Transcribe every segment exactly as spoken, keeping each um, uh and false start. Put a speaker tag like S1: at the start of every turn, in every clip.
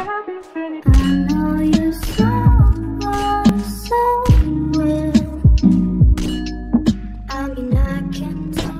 S1: know you so well, so well. I mean, I can do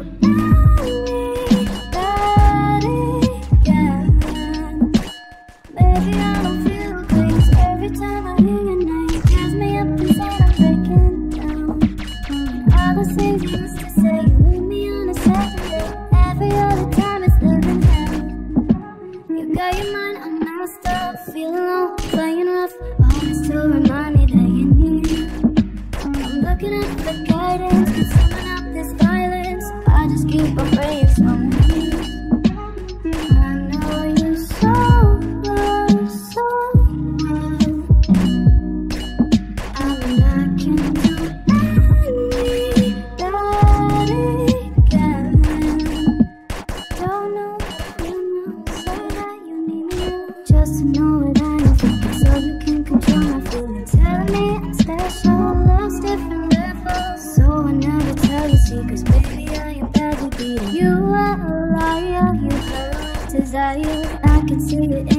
S1: anybody, yeah. Baby, I don't feel things every time I hear your name. Has me up inside, I'm breaking down. And all the things you used to say, you leave me on a Saturday. Every other time it's living hell. You got your mind on messed up, feeling low, playing rough, always to remind me that you need me. I'm looking at the guidance, can summon up this violence. I just keep on praying someone needs. I know you so well, so well. I mean, I can do anybody, yeah. Don't know, you know, say that you need me now. Just to know that I am thinking, so you can control my feelings. Telling me I'm special, love's different levels. So I never tell you secrets, baby, I am badly beaten. You are a liar, you have desire. I can see it in